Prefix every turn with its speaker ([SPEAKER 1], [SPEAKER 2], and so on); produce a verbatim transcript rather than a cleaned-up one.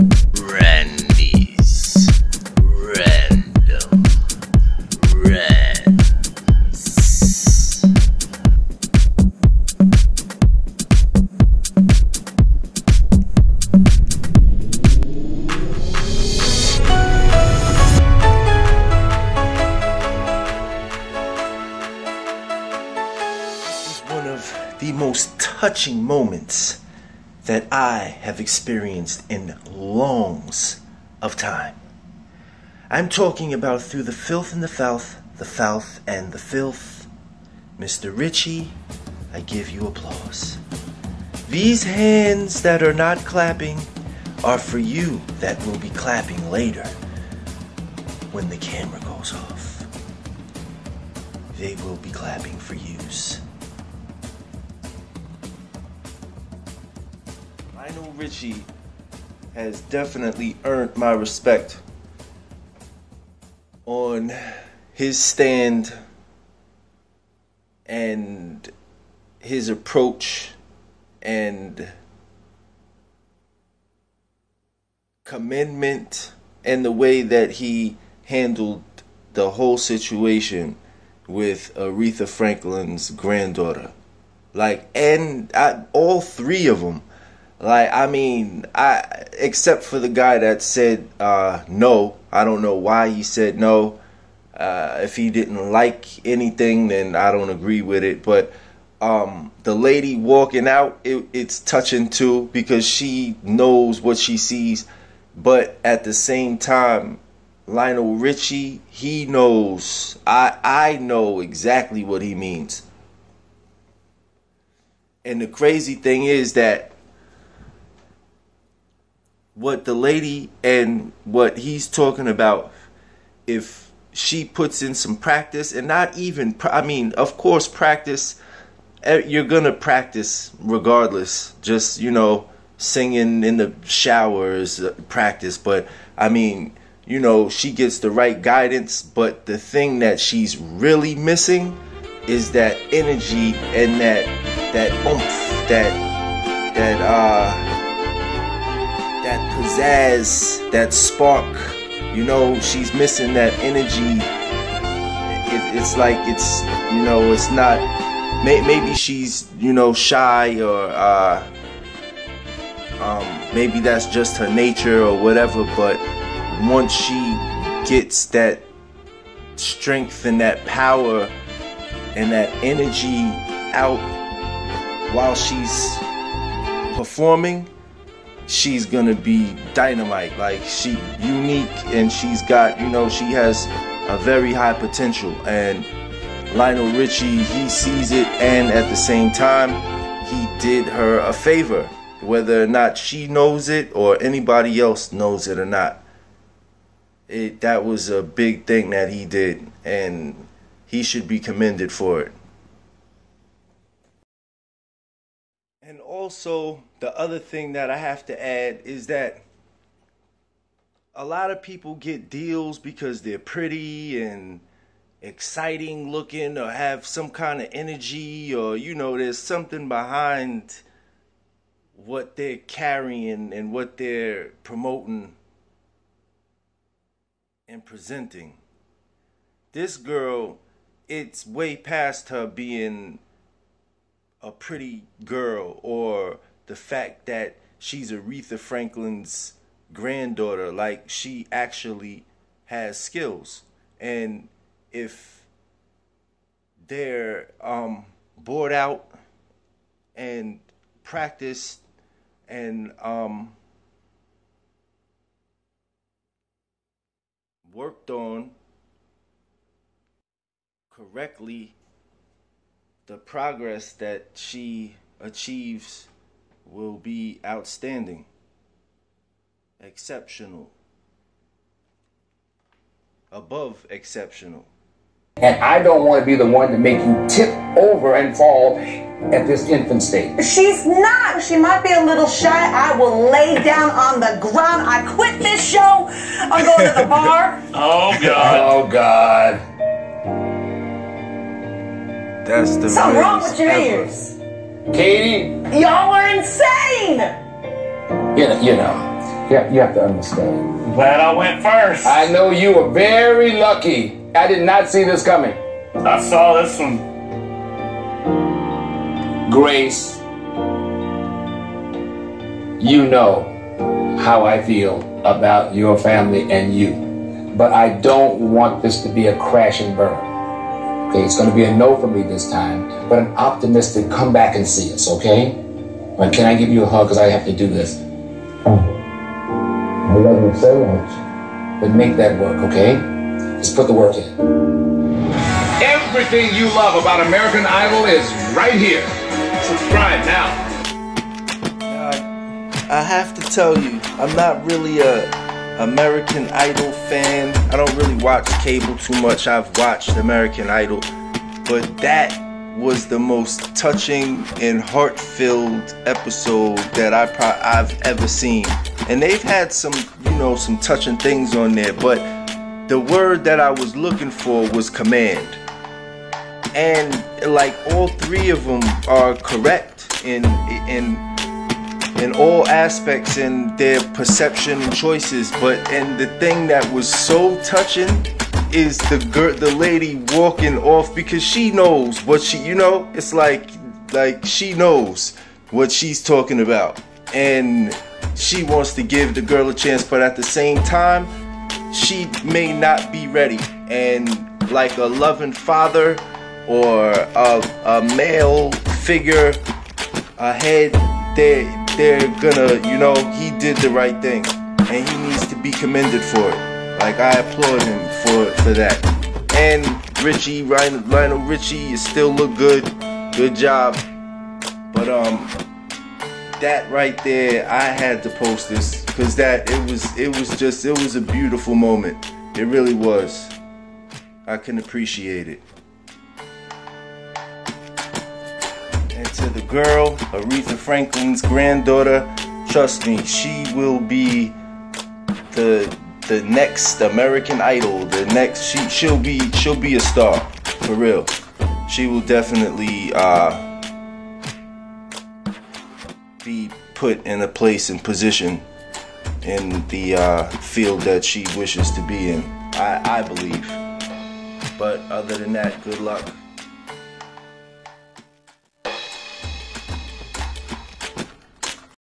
[SPEAKER 1] Randy's Random Rants. This is one of the most touching moments that I have experienced in longs of time. I'm talking about Through the Filth and the Fouth, the Fouth and the Filth. Mister Richie, I give you applause. These hands that are not clapping are for you that will be clapping later when the camera goes off. They will be clapping for yous. Lionel Richie has definitely earned my respect on his stand and his approach and commitment and the way that he handled the whole situation with Aretha Franklin's granddaughter. Like, and I, all three of them. Like, I mean, I except for the guy that said uh, no. I don't know why he said no. Uh, if he didn't like anything, then I don't agree with it. But um, the lady walking out, it, it's touching too, because she knows what she sees. But at the same time, Lionel Richie, he knows. I I know exactly what he means. And the crazy thing is that what the lady and what he's talking about, if she puts in some practice, and not even, I mean, of course, practice, you're gonna practice regardless. Just, you know, singing in the showers, practice. But I mean, you know, she gets the right guidance. But the thing that she's really missing is that energy and that that oomph, that that uh. that pizzazz, that spark. You know, she's missing that energy. It, it's like it's, you know, it's not, may, maybe she's, you know, shy, or uh, um, maybe that's just her nature or whatever. But once she gets that strength and that power and that energy out while she's performing, she's gonna be dynamite. Like, she unique, and she's got, you know, she has a very high potential. And Lionel Richie, he sees it, and at the same time, he did her a favor, whether or not she knows it or anybody else knows it or not. It that was a big thing that he did, and he should be commended for it. And also, the other thing that I have to add is that a lot of people get deals because they're pretty and exciting looking, or have some kind of energy, or, you know, there's something behind what they're carrying and what they're promoting and presenting. This girl, it's way past her being a pretty girl, or the fact that she's Aretha Franklin's granddaughter. Like, she actually has skills, and if they're um, bored out and practiced and um, worked on correctly, the progress that she achieves will be outstanding, exceptional, above exceptional.
[SPEAKER 2] And I don't want to be the one to make you tip over and fall at this infant stage.
[SPEAKER 3] She's not. She might be a little shy. I will lay down on the ground. I quit this show. I'm going to the bar.
[SPEAKER 4] Oh, God.
[SPEAKER 2] Oh, God.
[SPEAKER 1] That's the
[SPEAKER 3] Something wrong with your
[SPEAKER 1] ever.
[SPEAKER 3] ears.
[SPEAKER 2] Katie.
[SPEAKER 3] Y'all are insane.
[SPEAKER 2] You know, you know. Yeah, you have to understand.
[SPEAKER 4] I'm glad I went first.
[SPEAKER 2] I know you were very lucky. I did not see this coming.
[SPEAKER 4] I saw this one.
[SPEAKER 2] Grace, you know how I feel about your family and you. But I don't want this to be a crash and burn. Okay, it's going to be a no for me this time, but an optimistic come back and see us, okay? But can I give you a hug because I have to do this? Oh, I love you so much. But make that work, okay? Just put the work in. Everything you love about American Idol is right here. Subscribe now.
[SPEAKER 1] I have to tell you, I'm not really a American Idol fan. I don't really watch cable too much. I've watched American Idol, but that was the most touching and heart-filled episode that I pro- I've ever seen. And they've had some, you know, some touching things on there, but the word that I was looking for was command. And like all three of them are correct in in in all aspects in their perception and choices, but and the thing that was so touching is the girl, the lady walking off, because she knows what she, you know, it's like like she knows what she's talking about, and she wants to give the girl a chance, but at the same time she may not be ready. And like a loving father or a, a male figure ahead, they they're gonna, you know, he did the right thing and he needs to be commended for it. Like, I applaud him for for that. And Richie, Lionel, Lionel Richie, you still look good. Good job. But um that right there, I had to post this because that it was it was just it was a beautiful moment. It really was. I can appreciate it. And to the girl, Aretha Franklin's granddaughter, trust me, she will be the the next American Idol. The next she she'll be she'll be a star for real. She will definitely uh, be put in a place and position in the uh, field that she wishes to be in. I I believe. But other than that, good luck.